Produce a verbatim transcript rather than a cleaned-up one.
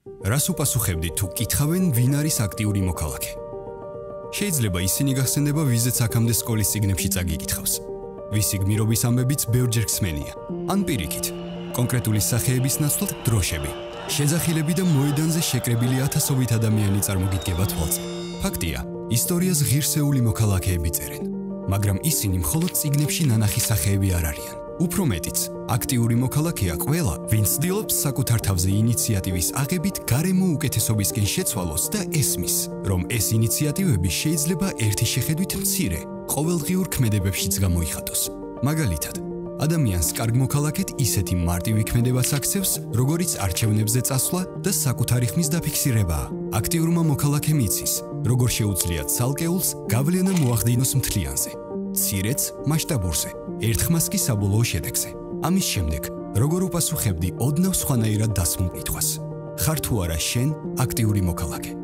რას უპასუხებდი თუ კითხავენ ვინ არის აქტიური მოქალაქე? შეიძლება ისინი გახსენდება ვიზეც აქამდე სკოლის წიგნებში წაგიკითხავს. ვისი გმირობის ამბებიც ბევრჯერ ხსმენია. ან პირიქით, კონკრეტული სახეების ნაცვლად დროშები, შეძახილები და მოედანზე შეკრებილი ათასობით ადამიანი წარმოგიდგება თვალზე. ფაქტია, ისტორიას ღირსეული მოქალაქეები წერენ, მაგრამ ისინი მხოლოდ წიგნებში ნანახი სახეები არ არიან. უფრო მეტიც, აქტიური მოქალაქეა ყველა, ვინც ცდილობს საკუთარ თავზე ინიციატივის აღებით გარემო უკეთესობისკენ შეცვალოს და ესმის, რომ ეს ინიციატივები შეიძლება ერთი შეხედვით მცირე, ყოველდღიურ ქმედებებშიც გამოიხატოს. მაგალითად, ადამიანს კარგ მოქალაქედ ისეთი მარტივი ქმედებას აქცევს, როგორიც არჩევნებზე წასვლა და საკუთარი ხმის დაფიქსირებაა. აქტიურმა მოქალაქემ იცის, როგორ შეუძლია ცალკეულს გავლენა მოახდინოს მთლიანზე, მცირეც მასშტაბურზე, ერთხმას კი საბოლოო შედეგზე. ამის შემდეგ, როგორ უპასუხებდი ოდნავ სხვანაირად დასმულ კითხვას. ხარ თუ არა შენ აქტიური მოქალაქე?